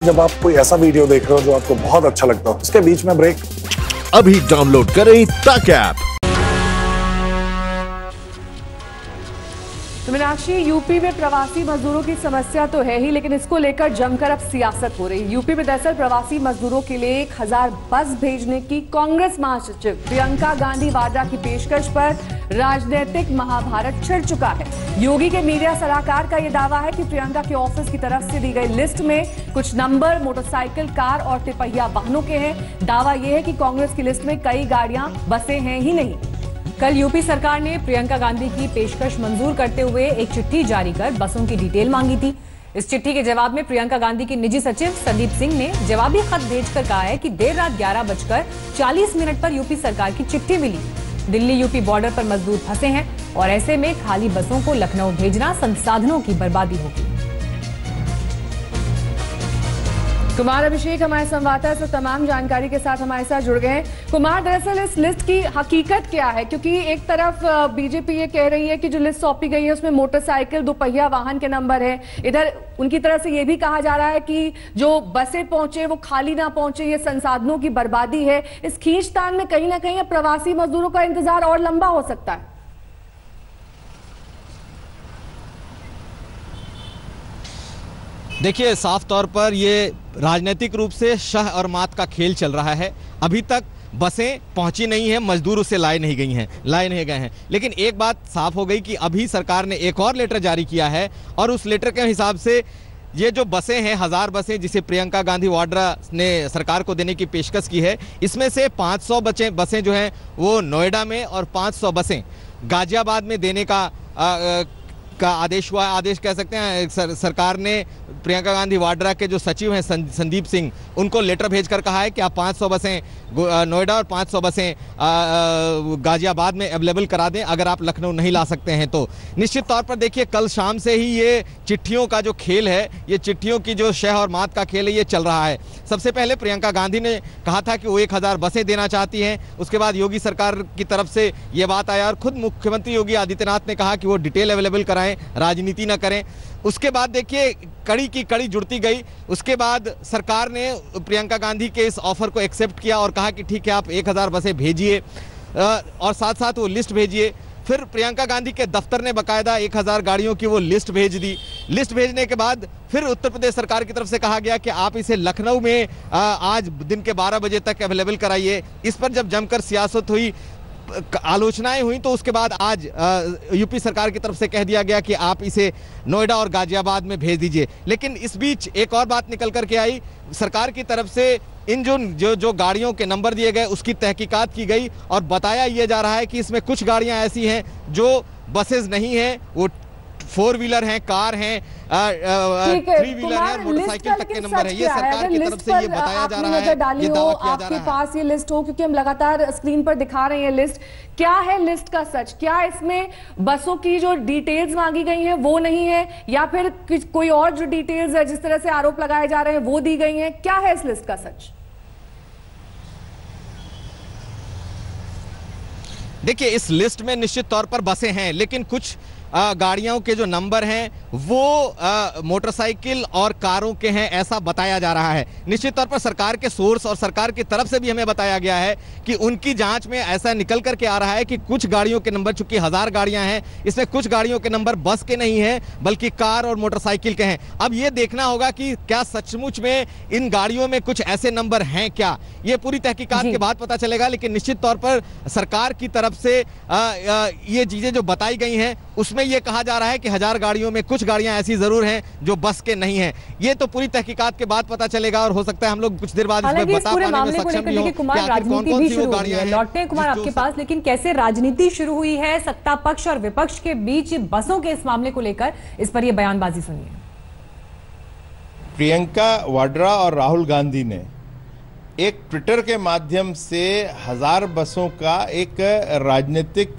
जब आप कोई ऐसा वीडियो देख रहे हो जो आपको बहुत अच्छा लगता हो, उसके बीच में ब्रेक। अभी डाउनलोड करें तक ऐप। तो मीनाक्षी, यूपी में प्रवासी मजदूरों की समस्या तो है ही, लेकिन इसको लेकर जमकर अब सियासत हो रही है। यूपी में दरअसल प्रवासी मजदूरों के लिए 1000 बस भेजने की कांग्रेस महासचिव प्रियंका गांधी वाड्रा की पेशकश पर राजनीतिक महाभारत छिड़ चुका है। योगी के मीडिया सलाहकार का यह दावा है कि प्रियंका के ऑफिस की तरफ से दी गई लिस्ट में कुछ नंबर मोटरसाइकिल, कार और तिपहिया वाहनों के हैं। दावा यह है कि कांग्रेस की लिस्ट में कई गाड़ियां, बसें हैं ही नहीं। कल यूपी सरकार ने प्रियंका गांधी की पेशकश मंजूर करते हुए एक चिट्ठी जारी कर बसों की डिटेल मांगी थी। इस चिट्ठी के जवाब में प्रियंका गांधी के निजी सचिव संदीप सिंह ने जवाबी खत भेजकर कहा है कि देर रात 11:40 पर यूपी सरकार की चिट्ठी मिली। दिल्ली यूपी बॉर्डर पर मजदूर फंसे हैं और ऐसे में खाली बसों को लखनऊ भेजना संसाधनों की बर्बादी होगी। कुमार अभिषेक हमारे संवाददाता तमाम जानकारी के साथ हमारे साथ जुड़ गए हैं। कुमार, दरअसल इस लिस्ट की हकीकत क्या है? क्योंकि एक तरफ बीजेपी ये कह रही है कि जो लिस्ट सौंपी गई है उसमें मोटरसाइकिल, दोपहिया वाहन के नंबर है। इधर उनकी तरफ से ये भी कहा जा रहा है कि जो बसें पहुंचे वो खाली ना पहुंचे, ये संसाधनों की बर्बादी है। इस खींचतान में कहीं ना कहीं प्रवासी मजदूरों का इंतजार और लंबा हो सकता है। देखिए, साफ तौर पर ये राजनीतिक रूप से शह और मात का खेल चल रहा है। अभी तक बसें पहुंची नहीं हैं, मजदूर उससे लाए नहीं गए हैं। लेकिन एक बात साफ हो गई कि अभी सरकार ने एक और लेटर जारी किया है और उस लेटर के हिसाब से ये जो बसें हैं, 1000 बसें जिसे प्रियंका गांधी वाड्रा ने सरकार को देने की पेशकश की है, इसमें से 500 बसें जो हैं वो नोएडा में और 500 बसें गाजियाबाद में देने का आदेश हुआ। आदेश कह सकते हैं। सरकार ने प्रियंका गांधी वाड्रा के जो सचिव हैं संदीप सिंह, उनको लेटर भेजकर कहा है कि आप 500 बसें नोएडा और 500 बसें गाजियाबाद में अवेलेबल करा दें अगर आप लखनऊ नहीं ला सकते हैं तो। निश्चित तौर पर देखिए, कल शाम से ही ये चिट्ठियों का जो खेल है, ये चिट्ठियों की जो शह और मात का खेल है, ये चल रहा है। सबसे पहले प्रियंका गांधी ने कहा था कि वो 1000 बसें देना चाहती हैं। उसके बाद योगी सरकार की तरफ से ये बात आया और खुद मुख्यमंत्री योगी आदित्यनाथ ने कहा कि वो डिटेल अवेलेबल कराएं, राजनीति ना करें। उसके बाद देखिए, कड़ी की कड़ी जुड़ती गई। उसके बाद सरकार ने प्रियंका गांधी के इस ऑफर को एक्सेप्ट किया और कहा कि ठीक है, आप 1000 बसें भेजिए और साथ साथ वो लिस्ट भेजिए। फिर प्रियंका गांधी के दफ्तर ने बकायदा 1000 गाड़ियों की वो लिस्ट भेज दी। लिस्ट भेजने के बाद फिर उत्तर प्रदेश सरकार की तरफ से कहा गया कि आप इसे लखनऊ में आज दिन के 12 बजे तक अवेलेबल कराइए। इस पर जब जमकर सियासत हुई, आलोचनाएं हुई, तो उसके बाद आज यूपी सरकार की तरफ से कह दिया गया कि आप इसे नोएडा और गाजियाबाद में भेज दीजिए। लेकिन इस बीच एक और बात निकल करके आई। सरकार की तरफ से इन जो गाड़ियों के नंबर दिए गए उसकी तहकीकात की गई और बताया यह जा रहा है कि इसमें कुछ गाड़ियां ऐसी हैं जो बसेस नहीं हैं, वो 4 व्हीलर हैं, कार हैं, 3 व्हीलर हैं, मोटरसाइकिल तक के नंबर है। ये सरकार की तरफ से ये बताया जा रहा है, ये दावा किया जा रहा है। आपके पास ये लिस्ट हो, क्योंकि हम लगातार स्क्रीन पर दिखा रहे हैं लिस्ट। क्या है लिस्ट का सच? क्या इसमें बसों की जो डिटेल्स मांगी गई हैं वो नहीं है, या फिर कोई और जो डिटेल्स है जिस तरह से आरोप लगाए जा रहे हैं वो दी गई हैं? क्या है इस लिस्ट का सच? देखिए, इस लिस्ट में निश्चित तौर पर बसें हैं, लेकिन कुछ गाड़ियों के जो नंबर हैं वो मोटरसाइकिल और कारों के हैं, ऐसा बताया जा रहा है। निश्चित तौर पर सरकार के सोर्स और सरकार की तरफ से भी हमें बताया गया है कि उनकी जांच में ऐसा निकल करके आ रहा है कि कुछ गाड़ियों के नंबर, चूंकि 1000 गाड़ियां हैं, इसमें कुछ गाड़ियों के नंबर बस के नहीं हैं बल्कि कार और मोटरसाइकिल के हैं। अब ये देखना होगा कि क्या सचमुच में इन गाड़ियों में कुछ ऐसे नंबर हैं क्या, ये पूरी तहकीकात के बाद पता चलेगा। लेकिन निश्चित तौर पर सरकार की तरफ से ये चीजें जो बताई गई हैं उसमें यह कहा जा रहा है कि 1000 गाड़ियों में कुछ गाड़ियां ऐसी जरूर हैं जो बस के नहीं हैं। ये तो पूरी तहकीकात के बाद पता चलेगा और हो सकता है हम लोग कुछ देर बाद इसमें बता पाने में सक्षम भी हों कि आखिर कौन-कौन सी वो गाड़ियां हैं। लौटते हैं कुमार आपके पास, लेकिन कैसे राजनीति शुरू हुई है सत्ता पक्ष और विपक्ष के बीच बसों के इस मामले को लेकर, इस पर यह बयानबाजी सुनिए। प्रियंका वाड्रा और राहुल गांधी ने एक ट्विटर के माध्यम से 1000 बसों का एक राजनीतिक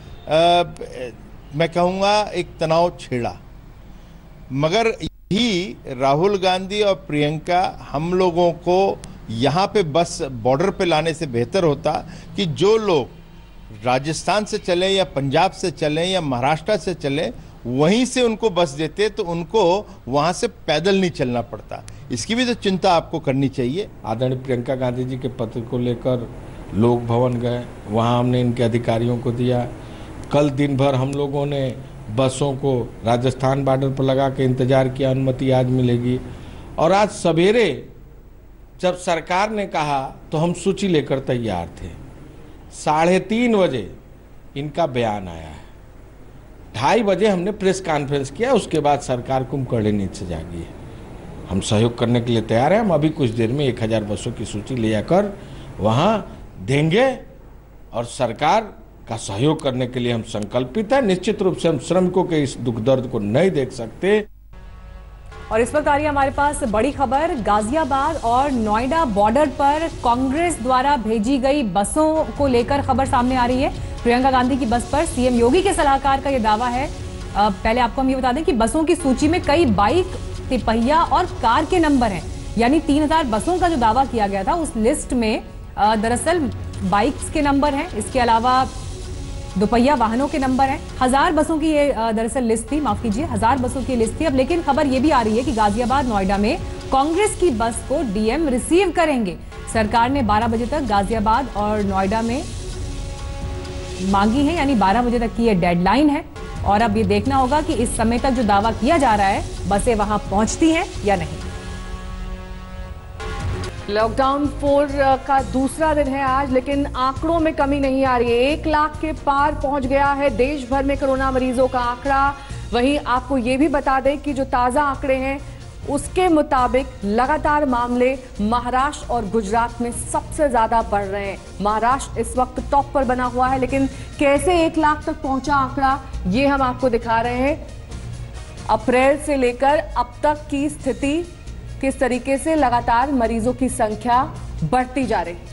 मैं कहूँगा एक तनाव छेड़ा, मगर ही राहुल गांधी और प्रियंका हम लोगों को यहाँ पे बस बॉर्डर पे लाने से बेहतर होता कि जो लोग राजस्थान से चले या पंजाब से चले या महाराष्ट्र से चले वहीं से उनको बस देते तो उनको वहां से पैदल नहीं चलना पड़ता। इसकी भी तो चिंता आपको करनी चाहिए। आदरणीय प्रियंका गांधी जी के पत्र को लेकर लोक भवन गए, वहां हमने इनके अधिकारियों को दिया। कल दिन भर हम लोगों ने बसों को राजस्थान बॉर्डर पर लगा के इंतजार किया, अनुमति आज मिलेगी। और आज सवेरे जब सरकार ने कहा तो हम सूची लेकर तैयार थे। 3:30 बजे इनका बयान आया है, 2:30 बजे हमने प्रेस कॉन्फ्रेंस किया। उसके बाद सरकार कुंभकर्ण नींद से जागी है। हम सहयोग करने के लिए तैयार हैं। हम अभी कुछ देर में 1000 बसों की सूची ले जाकर वहां देंगे और सरकार का सहयोग करने के लिए हम संकल्पित हैं। निश्चित रूप से हम श्रमिकों के इस दुख दर्द को नहीं देख सकते। और इस वक्त आ रही है हमारे पास बड़ी खबर, गाजियाबाद और नोएडा बॉर्डर पर कांग्रेस द्वारा भेजी गई बसों को लेकर खबर सामने आ रही है। प्रियंका गांधी की बस पर सीएम योगी के सलाहकार का यह दावा है। पहले आपको हम ये बता दें कि बसों की सूची में कई बाइक, तिपहिया और कार के नंबर हैं। यानी 3000 बसों का जो दावा किया गया था उस लिस्ट में दरअसल बाइक्स के नंबर हैं, इसके अलावा दोपहिया वाहनों के नंबर हैं। 1000 बसों की ये दरअसल लिस्ट थी, माफ कीजिए 1000 बसों की लिस्ट थी। अब लेकिन खबर ये भी आ रही है कि गाजियाबाद नोएडा में कांग्रेस की बस को डीएम रिसीव करेंगे। सरकार ने 12 बजे तक गाजियाबाद और नोएडा में मांगी है, यानी 12 बजे तक की ये डेडलाइन है। और अब ये देखना होगा कि इस समय तक जो दावा किया जा रहा है बसें वहां पहुंचती हैं या नहीं। लॉकडाउन 4 का दूसरा दिन है आज, लेकिन आंकड़ों में कमी नहीं आ रही है। 1 लाख के पार पहुंच गया है देश भर में कोरोना मरीजों का आंकड़ा। वहीं आपको ये भी बता दें कि जो ताजा आंकड़े हैं उसके मुताबिक लगातार मामले महाराष्ट्र और गुजरात में सबसे ज्यादा बढ़ रहे हैं। महाराष्ट्र इस वक्त टॉप पर बना हुआ है, लेकिन कैसे 1 लाख तक पहुंचा आंकड़ा ये हम आपको दिखा रहे हैं। अप्रैल से लेकर अब तक की स्थिति, किस तरीके से लगातार मरीजों की संख्या बढ़ती जा रही है।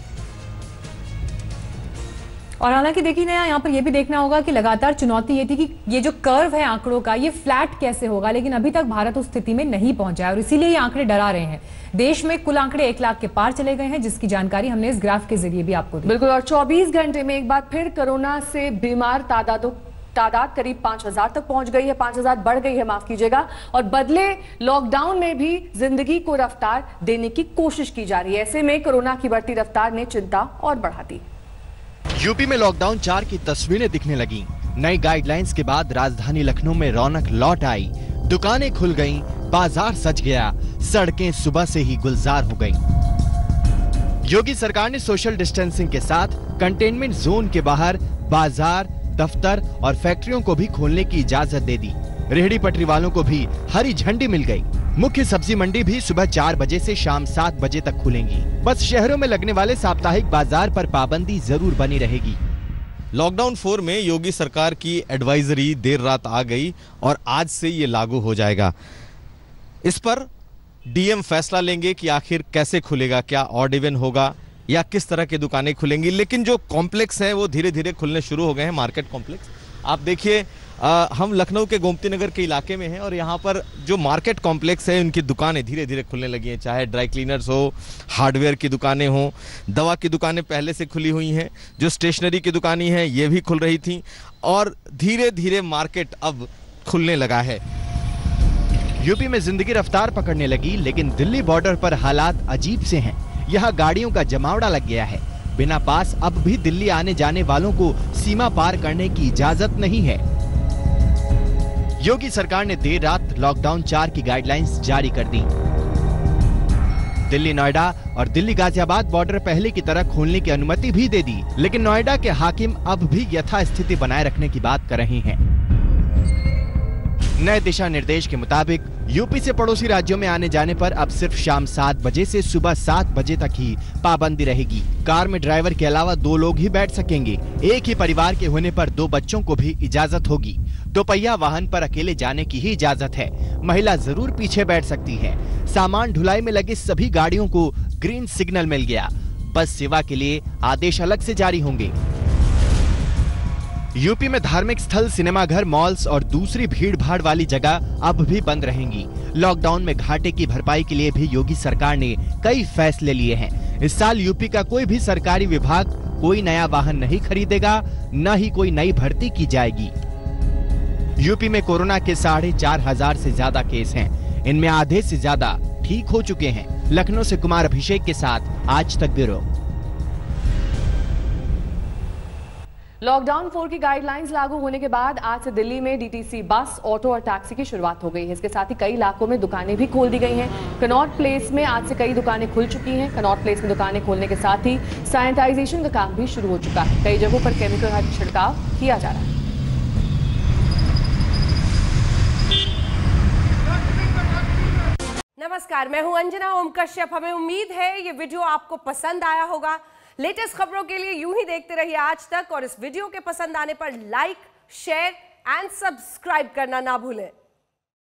और हालांकि देखिए ना, यहाँ पर यह भी देखना होगा कि लगातार चुनौती ये थी कि ये जो कर्व है आंकड़ों का ये फ्लैट कैसे होगा, लेकिन अभी तक भारत उस स्थिति में नहीं पहुंचा है और इसीलिए ये आंकड़े डरा रहे हैं। देश में कुल आंकड़े 1 लाख के पार चले गए हैं, जिसकी जानकारी हमने इस ग्राफ के जरिए भी आपको दी। बिल्कुल, और 24 घंटे में एक बार फिर कोरोना से बीमार तादाद करीब 5000 तक पहुंच गई है, 5000 बढ़ गई है, माफ कीजिएगा। और बदले लॉकडाउन में भी जिंदगी को रफ्तार देने की कोशिश की जा रही है। ऐसे में कोरोना की बढ़ती रफ्तार ने चिंता और बढ़ा दी। यूपी में लॉकडाउन 4 की तस्वीरें दिखने लगी। नई गाइडलाइंस के बाद राजधानी लखनऊ में रौनक लौट आई, दुकानें खुल गईं, बाजार सज गया, सड़कें सुबह से ही गुलजार हो गईं। योगी सरकार ने सोशल डिस्टेंसिंग के साथ कंटेनमेंट जोन के बाहर बाजार, दफ्तर और फैक्ट्रियों को भी खोलने की इजाजत दे दी। रेहड़ी पटरी वालों को भी हरी झंडी मिल गई। मुख्य सब्जी मंडी भी सुबह 4 बजे से शाम 7 बजे तक खुलेंगी। बस शहरों में लगने वाले साप्ताहिक बाजार पर पाबंदी जरूर बनी रहेगी। लॉकडाउन 4 में योगी सरकार की एडवाइजरी देर रात आ गई और आज से ये लागू हो जाएगा। इस पर डीएम फैसला लेंगे कि आखिर कैसे खुलेगा, क्या ऑड इवन होगा या किस तरह की दुकानें खुलेंगी। लेकिन जो कॉम्प्लेक्स हैं वो धीरे धीरे खुलने शुरू हो गए हैं, मार्केट कॉम्प्लेक्स। आप देखिए, हम लखनऊ के गोमती नगर के इलाके में हैं और यहाँ पर जो मार्केट कॉम्प्लेक्स है उनकी दुकानें धीरे धीरे खुलने लगी हैं। चाहे ड्राई क्लीनर्स हो, हार्डवेयर की दुकानें हो, दवा की दुकानें पहले से खुली हुई हैं, जो स्टेशनरी की दुकानें हैं ये भी खुल रही थी और धीरे धीरे मार्केट अब खुलने लगा है। यूपी में जिंदगी रफ्तार पकड़ने लगी, लेकिन दिल्ली बॉर्डर पर हालात अजीब से हैं। यहाँ गाड़ियों का जमावड़ा लग गया है। बिना पास अब भी दिल्ली आने जाने वालों को सीमा पार करने की इजाजत नहीं है। योगी सरकार ने देर रात लॉकडाउन 4 की गाइडलाइंस जारी कर दी। दिल्ली नोएडा और दिल्ली गाजियाबाद बॉर्डर पहले की तरह खोलने की अनुमति भी दे दी, लेकिन नोएडा के हाकिम अब भी यथास्थिति बनाए रखने की बात कर रहे हैं। नए दिशा निर्देश के मुताबिक यूपी से पड़ोसी राज्यों में आने जाने पर अब सिर्फ शाम 7 बजे से सुबह 7 बजे तक ही पाबंदी रहेगी। कार में ड्राइवर के अलावा 2 लोग ही बैठ सकेंगे। एक ही परिवार के होने पर 2 बच्चों को भी इजाजत होगी। दोपहिया वाहन पर अकेले जाने की ही इजाजत है। महिला जरूर पीछे बैठ सकती है। सामान ढुलाई में लगी सभी गाड़ियों को ग्रीन सिग्नल मिल गया। बस सेवा के लिए आदेश अलग से जारी होंगे। यूपी में धार्मिक स्थल, सिनेमाघर, मॉल्स और दूसरी भीड़ भाड़ वाली जगह अब भी बंद रहेंगी। लॉकडाउन में घाटे की भरपाई के लिए भी योगी सरकार ने कई फैसले लिए हैं। इस साल यूपी का कोई भी सरकारी विभाग कोई नया वाहन नहीं खरीदेगा, न ही कोई नई भर्ती की जाएगी। यूपी में कोरोना के 4,500 से ज्यादा केस हैं। इनमें आधे से ज्यादा ठीक हो चुके हैं। लखनऊ से कुमार अभिषेक के साथ आज तक ब्यूरो। लॉकडाउन 4 की गाइडलाइंस लागू होने के बाद आज से दिल्ली में डीटीसी बस, ऑटो और टैक्सी की शुरुआत हो गई है। इसके साथ ही कई इलाकों में दुकानें भी खोल दी गई हैं। कनॉट प्लेस में आज से कई दुकानें खुल चुकी हैं। कनॉट प्लेस में दुकानें खोलने के साथ ही सैनिटाइजेशन का काम भी शुरू हो चुका है। कई जगहों पर केमिकल का छिड़काव किया जा रहा है। नमस्कार, मैं हूं अंजना ओम कश्यप। हमें उम्मीद है ये वीडियो आपको पसंद आया होगा। लेटेस्ट खबरों के लिए यूं ही देखते रहिए आज तक और इस वीडियो के पसंद आने पर लाइक, शेयर एंड सब्सक्राइब करना ना भूलें।